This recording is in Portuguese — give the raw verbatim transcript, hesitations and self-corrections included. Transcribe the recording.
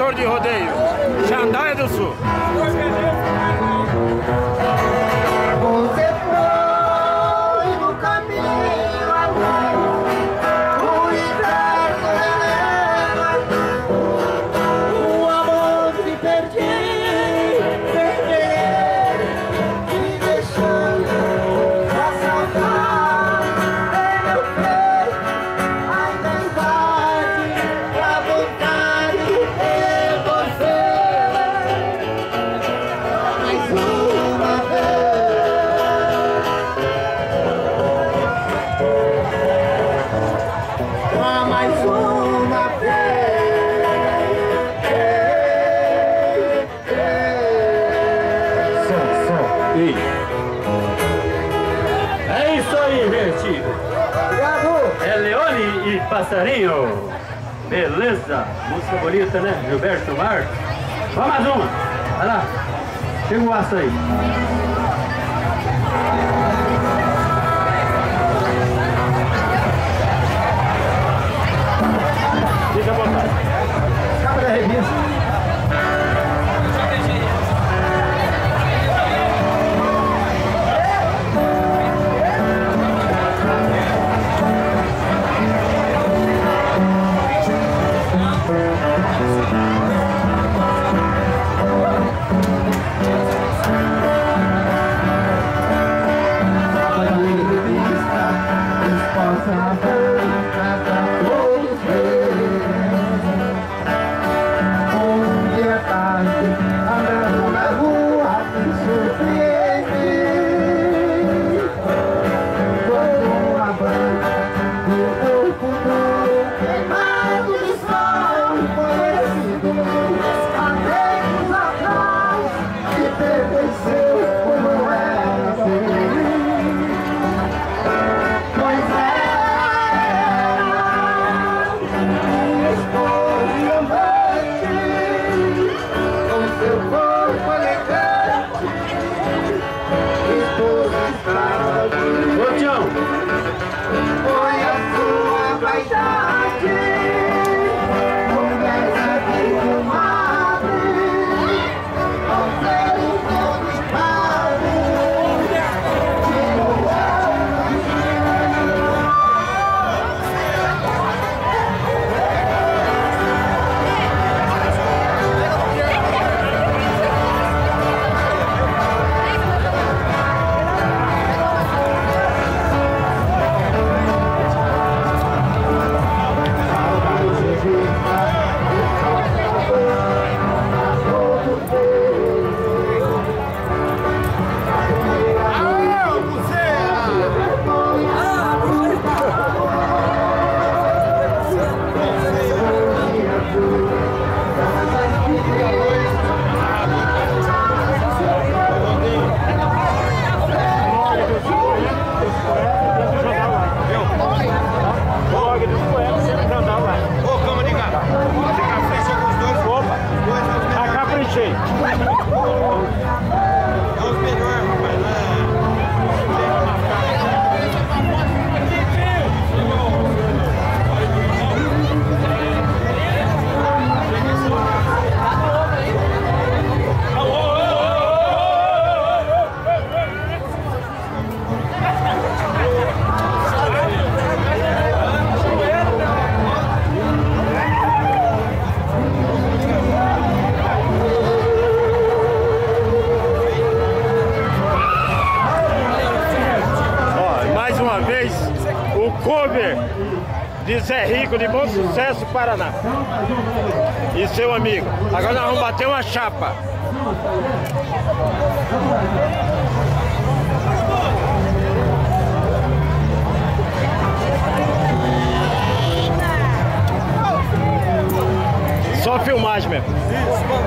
produtor de rodeio, Jandaia do Sul. Você foi no caminho agora, o inverno leva, o amor se perdi, sem querer, me deixando a saudade em meu peito, ainda invade a vontade de você. Mais uma mais uma vez. Som, som. Ei. É isso aí, gente. Obrigado. É Leone e Passarinho. Beleza. Música bonita, né? Gilberto Marques. Vamos mais uma. Vai lá. Chega o aço aí. Fica à vontade. Capa da revista. Andando na rua, me surpreende quando uma banda e o corpo do queimado de sol conhecido há tempos atrás que pertenceu como eu era feliz. Pois era minha esposa e amante, seu corpo elegante, esposa estava de... Ô, Tião. Foi a sua vaidade, conversa de comadre, ao ser o nome padre, o cover de Zé Rico de Bom Sucesso, Paraná, e seu amigo. Agora nós vamos bater uma chapa. Só filmagem mesmo.